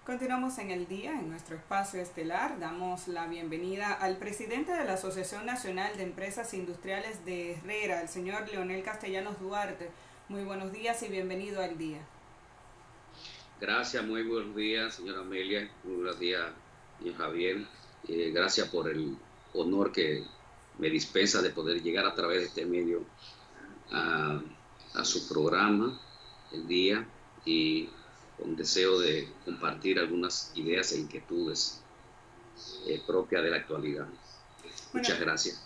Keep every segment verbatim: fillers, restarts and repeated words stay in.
Continuamos en el día, en nuestro espacio estelar. Damos la bienvenida al presidente de la Asociación Nacional de Empresas Industriales de Herrera, el señor Leonel Castellanos Duarte. Muy buenos días y bienvenido al día. Gracias, muy buenos días, señora Amelia. Muy buenos días, señor Javier. Eh, gracias por el honor que me dispensa de poder llegar a través de este medio a, a su programa el día y con deseo de compartir algunas ideas e inquietudes eh, propias de la actualidad. Bueno, Muchas gracias.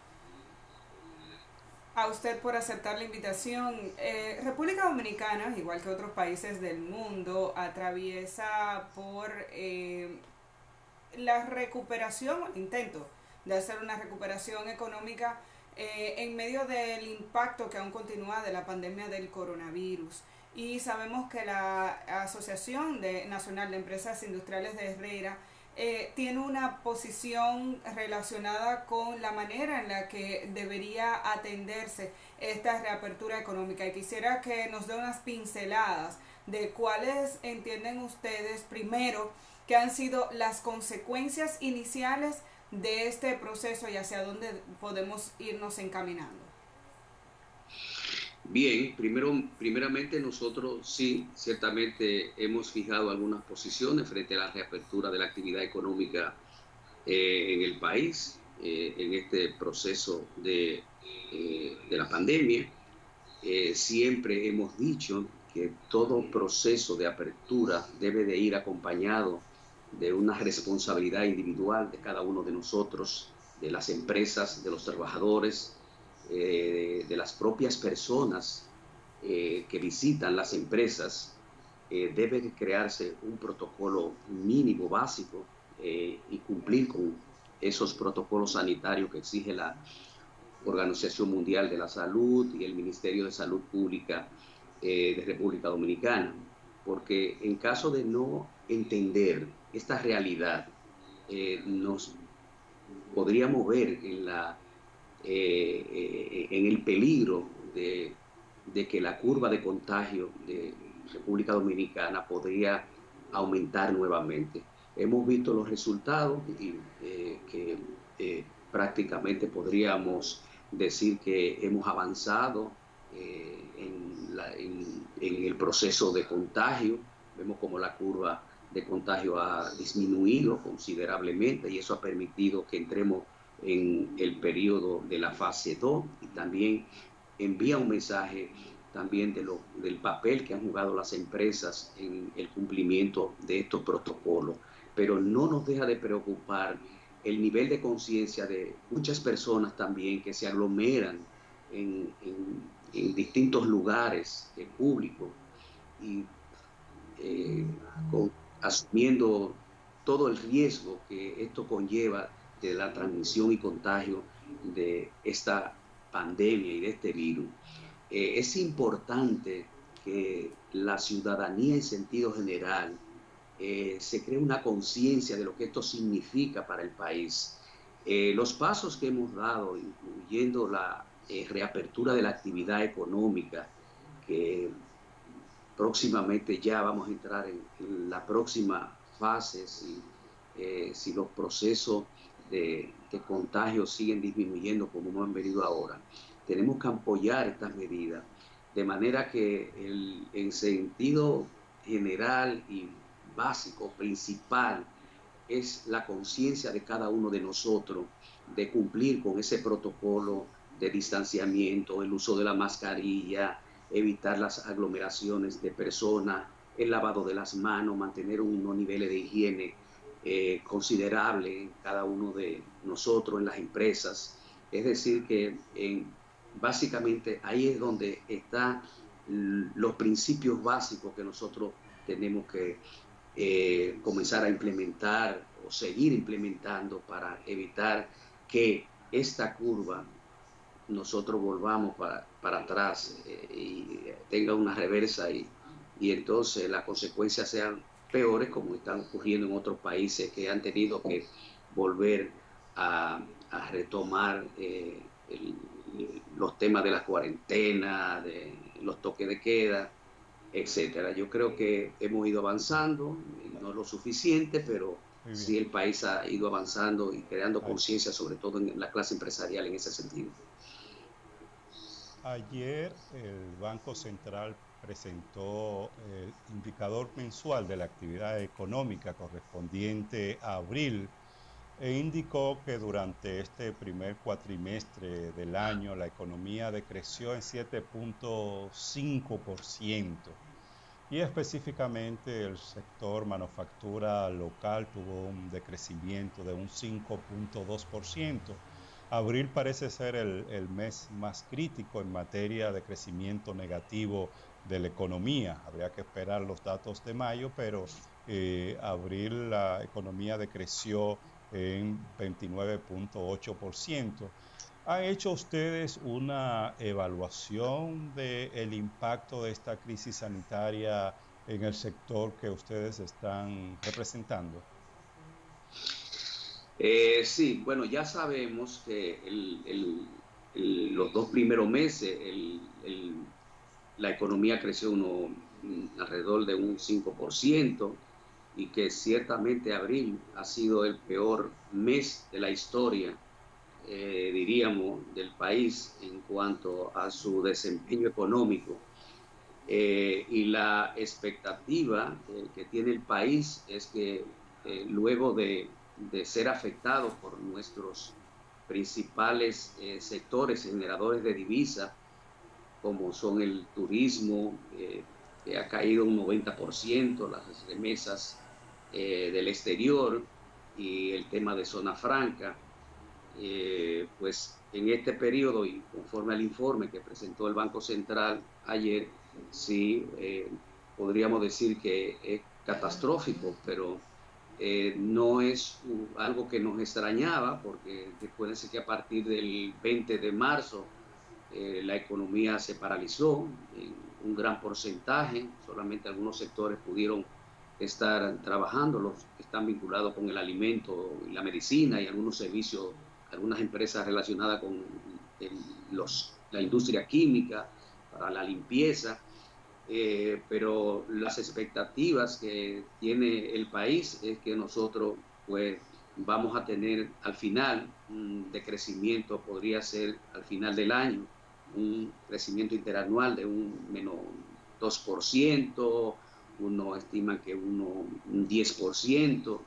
a usted por aceptar la invitación. Eh, República Dominicana, igual que otros países del mundo, atraviesa por eh, la recuperación, el intento de hacer una recuperación económica eh, en medio del impacto que aún continúa de la pandemia del coronavirus. Y sabemos que la Asociación de, Nacional de Empresas Industriales de Herrera eh, tiene una posición relacionada con la manera en la que debería atenderse esta reapertura económica. Y quisiera que nos dé unas pinceladas de cuáles entienden ustedes primero que han sido las consecuencias iniciales de este proceso y hacia dónde podemos irnos encaminando. Bien, primero, primeramente nosotros sí, ciertamente hemos fijado algunas posiciones frente a la reapertura de la actividad económica eh, en el país, eh, en este proceso de, eh, de la pandemia. Eh, siempre hemos dicho que todo proceso de apertura debe de ir acompañado de una responsabilidad individual de cada uno de nosotros, de las empresas, de los trabajadores, eh, de, de las propias personas eh, que visitan las empresas. Eh, debe crearse un protocolo mínimo básico eh, y cumplir con esos protocolos sanitarios que exige la Organización Mundial de la Salud y el Ministerio de Salud Pública eh, de República Dominicana, porque en caso de no entender esta realidad, eh, nos podríamos ver en, la, eh, eh, en el peligro de, de que la curva de contagio de República Dominicana podría aumentar nuevamente. Hemos visto los resultados y eh, que eh, prácticamente podríamos decir que hemos avanzado eh, en, la, en, en el proceso de contagio. Vemos como la curva de contagio ha disminuido considerablemente y eso ha permitido que entremos en el periodo de la fase dos y también envía un mensaje también de lo, del papel que han jugado las empresas en el cumplimiento de estos protocolos. Pero no nos deja de preocupar el nivel de conciencia de muchas personas también que se aglomeran en, en, en distintos lugares eh, públicos y eh, con, asumiendo todo el riesgo que esto conlleva de la transmisión y contagio de esta pandemia y de este virus. Eh, es importante que la ciudadanía en sentido general eh, se cree una conciencia de lo que esto significa para el país. Eh, los pasos que hemos dado, incluyendo la eh, reapertura de la actividad económica, que próximamente ya vamos a entrar en, en la próxima fase, si, eh, si los procesos de, de contagio siguen disminuyendo como hemos venido ahora. Tenemos que apoyar estas medidas, de manera que el, en sentido general y básico, principal, es la conciencia de cada uno de nosotros de cumplir con ese protocolo de distanciamiento, el uso de la mascarilla, evitar las aglomeraciones de personas, el lavado de las manos, mantener unos niveles de higiene eh, considerables en cada uno de nosotros, en las empresas. Es decir, que en, básicamente ahí es donde están los principios básicos que nosotros tenemos que eh, comenzar a implementar o seguir implementando para evitar que esta curva nosotros volvamos para, para atrás eh, y tenga una reversa y, y entonces las consecuencias sean peores como están ocurriendo en otros países que han tenido que volver a, a retomar eh, el, los temas de la cuarentena, de los toques de queda etcétera. Yo creo que hemos ido avanzando, no lo suficiente, pero sí el país ha ido avanzando y creando conciencia, sobre todo en la clase empresarial en ese sentido. Ayer el Banco Central presentó el indicador mensual de la actividad económica correspondiente a abril e indicó que durante este primer cuatrimestre del año la economía decreció en siete punto cinco por ciento y específicamente el sector manufactura local tuvo un decrecimiento de un cinco punto dos por ciento. Abril parece ser el, el mes más crítico en materia de crecimiento negativo de la economía. Habría que esperar los datos de mayo, pero eh, abril la economía decreció en veintinueve punto ocho por ciento. ¿Han hecho ustedes una evaluación del impacto de esta crisis sanitaria en el sector que ustedes están representando? Eh, sí, bueno, ya sabemos que el, el, el, los dos primeros meses el, la economía creció uno, alrededor de un cinco por ciento y que ciertamente abril ha sido el peor mes de la historia, eh, diríamos, del país en cuanto a su desempeño económico. Eh, y la expectativa eh, que tiene el país es que eh, luego de de ser afectados por nuestros principales eh, sectores generadores de divisa, como son el turismo, eh, que ha caído un noventa por ciento, las remesas eh, del exterior y el tema de zona franca, eh, pues en este periodo y conforme al informe que presentó el Banco Central ayer, sí eh, podríamos decir que es catastrófico, pero Eh, no es uh, algo que nos extrañaba, porque recuérdense que a partir del veinte de marzo eh, la economía se paralizó en un gran porcentaje, solamente algunos sectores pudieron estar trabajando, los que están vinculados con el alimento y la medicina y algunos servicios, algunas empresas relacionadas con el, los, la industria química, para la limpieza. Eh, pero las expectativas que tiene el país es que nosotros pues vamos a tener al final un decrecimiento, podría ser al final del año, un crecimiento interanual de un menos dos por ciento, uno estima que uno, un diez por ciento,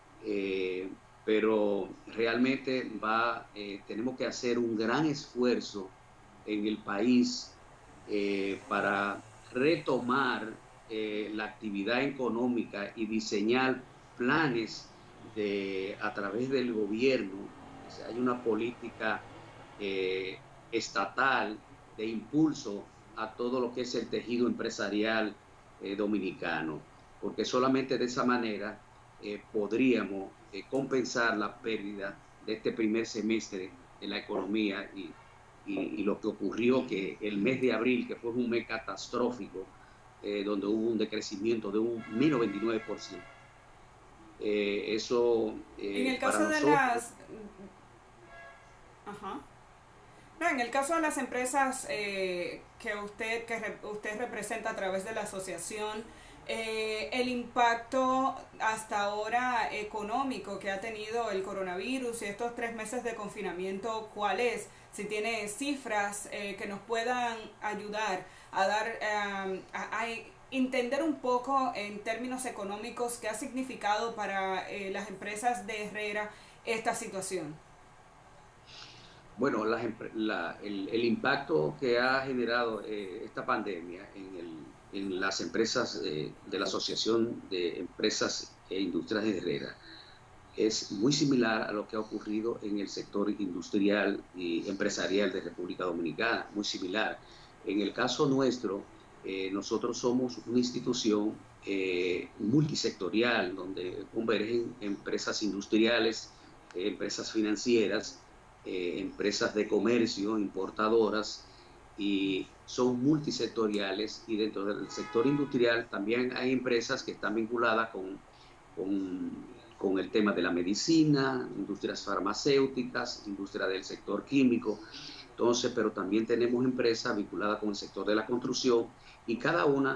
eh, pero realmente va, eh, tenemos que hacer un gran esfuerzo en el país eh, para retomar eh, la actividad económica y diseñar planes de, a través del gobierno. O sea, hay una política eh, estatal de impulso a todo lo que es el tejido empresarial eh, dominicano, porque solamente de esa manera eh, podríamos eh, compensar la pérdida de este primer semestre de la economía y Y, y lo que ocurrió que el mes de abril, que fue un mes catastrófico, eh, donde hubo un decrecimiento de un menos veintinueve por ciento. Eh, eso eh, en el caso de nosotros, las Ajá. No, en el caso de las empresas eh, que usted que re, usted representa a través de la asociación, eh, el impacto hasta ahora económico que ha tenido el coronavirus y estos tres meses de confinamiento, ¿cuál es? Si tiene cifras eh, que nos puedan ayudar a dar eh, a, a entender un poco en términos económicos qué ha significado para eh, las empresas de Herrera esta situación. Bueno, la, la, el, el impacto que ha generado eh, esta pandemia en, el, en las empresas eh, de la Asociación de Empresas e Industrias de Herrera es muy similar a lo que ha ocurrido en el sector industrial y empresarial de República Dominicana, muy similar. En el caso nuestro, eh, nosotros somos una institución eh, multisectorial, donde convergen empresas industriales, eh, empresas financieras, eh, empresas de comercio, importadoras, y son multisectoriales, y dentro del sector industrial también hay empresas que están vinculadas con, con con el tema de la medicina, industrias farmacéuticas, industria del sector químico. Entonces, pero también tenemos empresas vinculadas con el sector de la construcción y cada una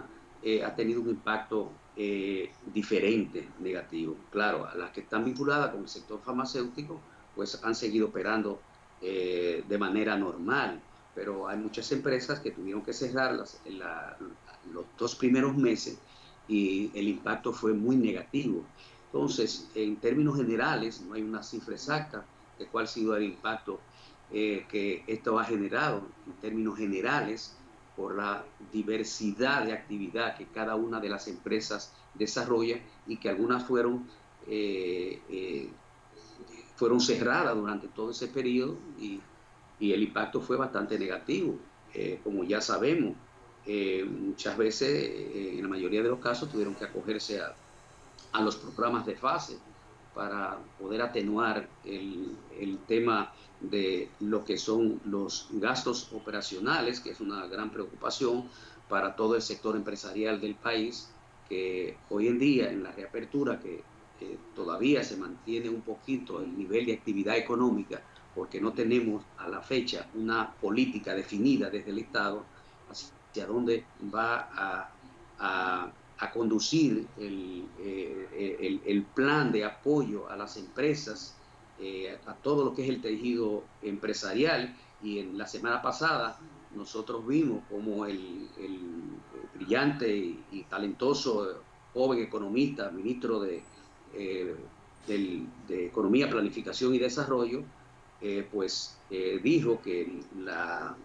eh, ha tenido un impacto eh, diferente, negativo. Claro, a las que están vinculadas con el sector farmacéutico, pues han seguido operando eh, de manera normal, pero hay muchas empresas que tuvieron que cerrarlas en la, los dos primeros meses y el impacto fue muy negativo. Entonces, en términos generales, no hay una cifra exacta de cuál ha sido el impacto eh, que esto ha generado en términos generales por la diversidad de actividad que cada una de las empresas desarrolla y que algunas fueron, eh, eh, fueron cerradas durante todo ese periodo y, y el impacto fue bastante negativo. Eh, como ya sabemos, eh, muchas veces, eh, en la mayoría de los casos, tuvieron que acogerse a, a los programas de fase para poder atenuar el, el tema de lo que son los gastos operacionales, que es una gran preocupación para todo el sector empresarial del país, que hoy en día en la reapertura, que eh, todavía se mantiene un poquito el nivel de actividad económica, porque no tenemos a la fecha una política definida desde el Estado hacia dónde va a, a a conducir el, eh, el, el plan de apoyo a las empresas, eh, a todo lo que es el tejido empresarial. Y en la semana pasada nosotros vimos como el, el brillante y, y talentoso joven economista, ministro de, eh, del, de Economía, Planificación y Desarrollo, eh, pues eh, dijo que, la,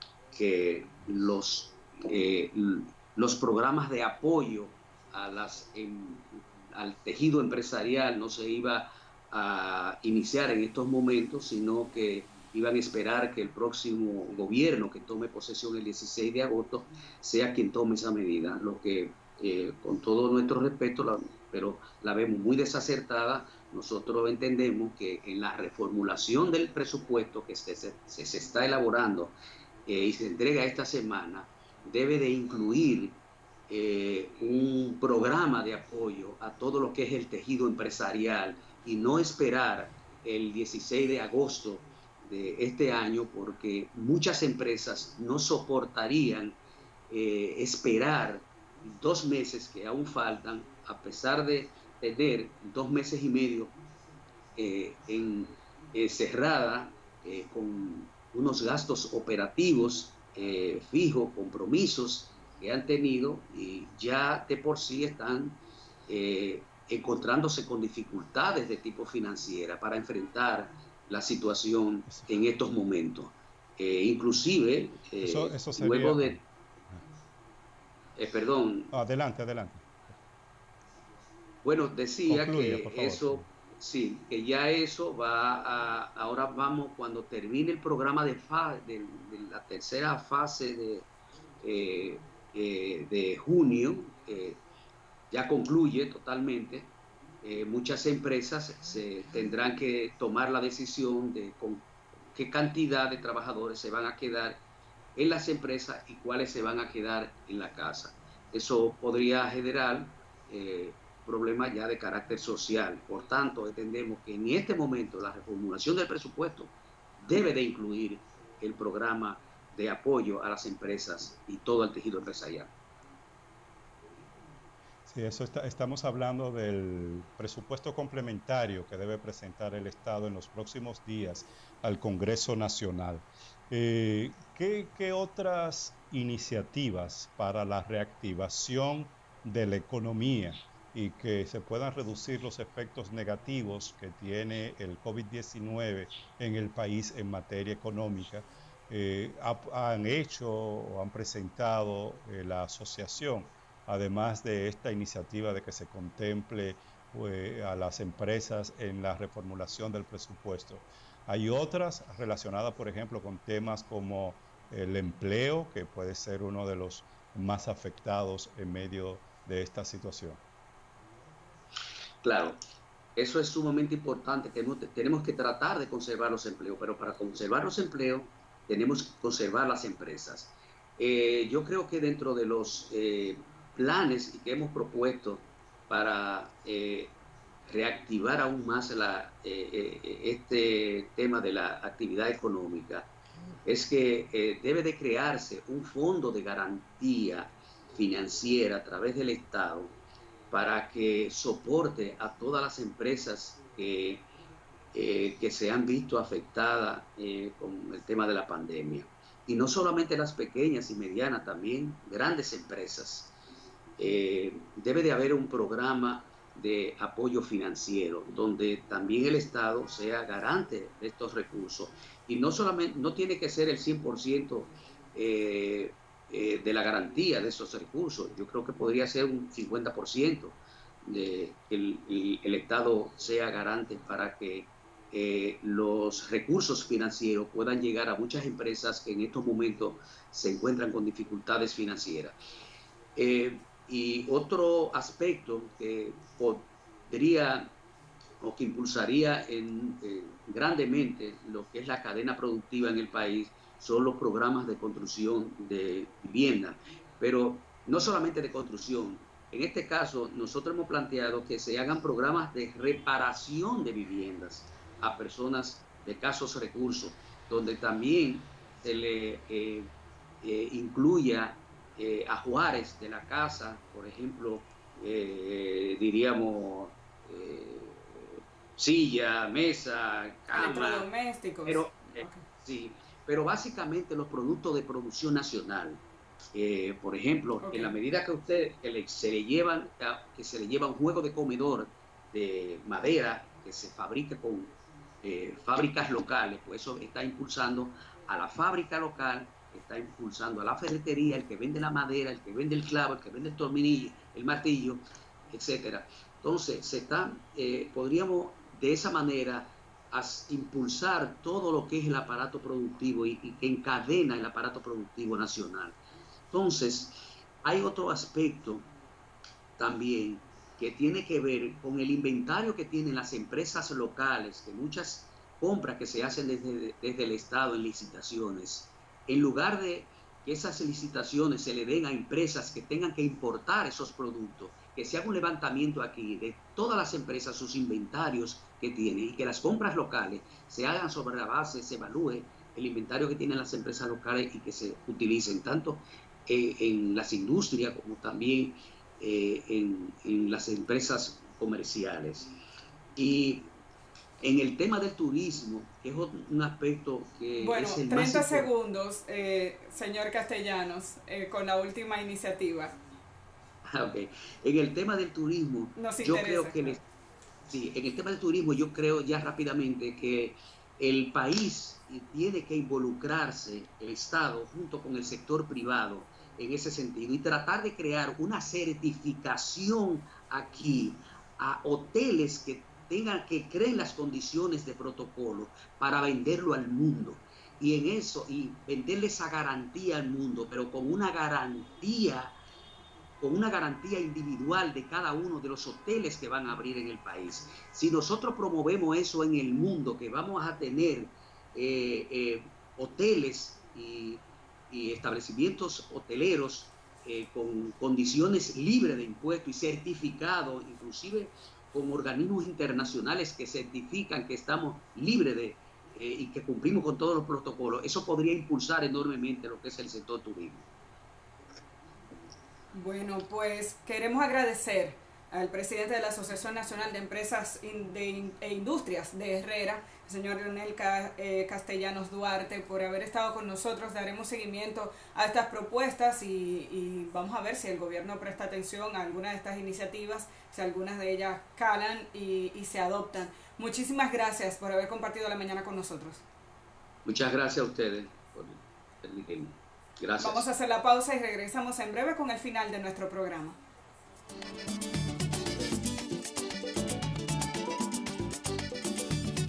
que los... Eh, los programas de apoyo a las, en, al tejido empresarial no se iba a iniciar en estos momentos, sino que iban a esperar que el próximo gobierno que tome posesión el dieciséis de agosto sea quien tome esa medida, lo que eh, con todo nuestro respeto, la, pero la vemos muy desacertada. Nosotros entendemos que en la reformulación del presupuesto que se, se, se está elaborando eh, y se entrega esta semana, debe de incluir eh, un programa de apoyo a todo lo que es el tejido empresarial y no esperar el dieciséis de agosto de este año, porque muchas empresas no soportarían eh, esperar dos meses que aún faltan, a pesar de tener dos meses y medio eh, en, eh, cerrada eh, con unos gastos operativos Eh, fijos, compromisos que han tenido y ya de por sí están eh, encontrándose con dificultades de tipo financiera para enfrentar la situación en estos momentos. Eh, inclusive, eh, eso, eso sería... luego de... Eh, perdón. Adelante, adelante. Bueno, decía Concluye, que por favor. eso... Sí, que ya eso va a, ahora vamos, cuando termine el programa de, fa, de, de la tercera fase de, eh, eh, de junio, eh, ya concluye totalmente, eh, muchas empresas se tendrán que tomar la decisión de con qué cantidad de trabajadores se van a quedar en las empresas y cuáles se van a quedar en la casa. Eso podría generar eh, problemas ya de carácter social. Por tanto, entendemos que en este momento la reformulación del presupuesto debe de incluir el programa de apoyo a las empresas y todo el tejido empresarial. Sí, eso está, estamos hablando del presupuesto complementario que debe presentar el Estado en los próximos días al Congreso Nacional. Eh, ¿qué, ¿Qué otras iniciativas para la reactivación de la economía y que se puedan reducir los efectos negativos que tiene el COVID diecinueve en el país en materia económica, eh, ha, han hecho o han presentado eh, la asociación, además de esta iniciativa de que se contemple pues, a las empresas en la reformulación del presupuesto? Hay otras relacionadas, por ejemplo, con temas como el empleo, que puede ser uno de los más afectados en medio de esta situación. Claro, eso es sumamente importante. Tenemos, tenemos que tratar de conservar los empleos, pero para conservar los empleos tenemos que conservar las empresas. Eh, yo creo que dentro de los eh, planes que hemos propuesto para eh, reactivar aún más la, eh, eh, este tema de la actividad económica, es que eh, debe de crearse un fondo de garantía financiera a través del Estado para que soporte a todas las empresas que, eh, que se han visto afectadas eh, con el tema de la pandemia. Y no solamente las pequeñas y medianas, también grandes empresas. Eh, debe de haber un programa de apoyo financiero donde también el Estado sea garante de estos recursos. Y no solamente, no tiene que ser el cien por ciento eh, eh, de la garantía de esos recursos. Yo creo que podría ser un cincuenta por ciento de que el, el, el Estado sea garante para que eh, los recursos financieros puedan llegar a muchas empresas que en estos momentos se encuentran con dificultades financieras. Eh, y otro aspecto que podría o que impulsaría en, eh, grandemente lo que es la cadena productiva en el país son los programas de construcción de vivienda, pero no solamente de construcción. En este caso, nosotros hemos planteado que se hagan programas de reparación de viviendas a personas de escasos recursos, donde también se le eh, eh, incluya eh, ajuares de la casa, por ejemplo, eh, diríamos eh, silla, mesa, cama, electrodomésticos. Pero, eh, okay. sí, pero básicamente los productos de producción nacional. Eh, por ejemplo, okay. en la medida que usted que le, se le llevan que se le lleva un juego de comedor de madera que se fabrique con eh, fábricas locales, pues eso está impulsando a la fábrica local, está impulsando a la ferretería, el que vende la madera, el que vende el clavo, el que vende el tornillo, el martillo, etcétera. Entonces, se está, eh, podríamos de esa manera a impulsar todo lo que es el aparato productivo y, y que encadena el aparato productivo nacional. Entonces, hay otro aspecto también que tiene que ver con el inventario que tienen las empresas locales, que muchas compras que se hacen desde, desde el Estado en licitaciones, en lugar de que esas licitaciones se le den a empresas que tengan que importar esos productos, que se haga un levantamiento aquí de todas las empresas, sus inventarios que tienen, y que las compras locales se hagan sobre la base, se evalúe el inventario que tienen las empresas locales y que se utilicen tanto eh, en las industrias como también eh, en, en las empresas comerciales. Y en el tema del turismo, que es un aspecto que bueno, es el treinta más segundos, eh, señor Castellanos, eh, con la última iniciativa. Okay. En el tema del turismo, Nos yo interesa, creo que, claro. sí, en el tema del turismo, yo creo ya rápidamente que el país tiene que involucrarse, el Estado, junto con el sector privado, en ese sentido, y tratar de crear una certificación aquí a hoteles que tengan, que creen las condiciones de protocolo para venderlo al mundo. Y en eso, y venderle esa garantía al mundo, pero con una garantía con una garantía individual de cada uno de los hoteles que van a abrir en el país. Si nosotros promovemos eso en el mundo, que vamos a tener eh, eh, hoteles y, y establecimientos hoteleros eh, con condiciones libres de impuestos y certificados, inclusive con organismos internacionales que certifican que estamos libres de eh, y que cumplimos con todos los protocolos, eso podría impulsar enormemente lo que es el sector turismo. Bueno, pues queremos agradecer al presidente de la Asociación Nacional de Empresas de, e Industrias de Herrera, el señor Leonel Castellanos Duarte, por haber estado con nosotros. Daremos seguimiento a estas propuestas y, y vamos a ver si el gobierno presta atención a algunas de estas iniciativas, si algunas de ellas calan y, y se adoptan. Muchísimas gracias por haber compartido la mañana con nosotros. Muchas gracias a ustedes por permitirme. Gracias. Vamos a hacer la pausa y regresamos en breve con el final de nuestro programa.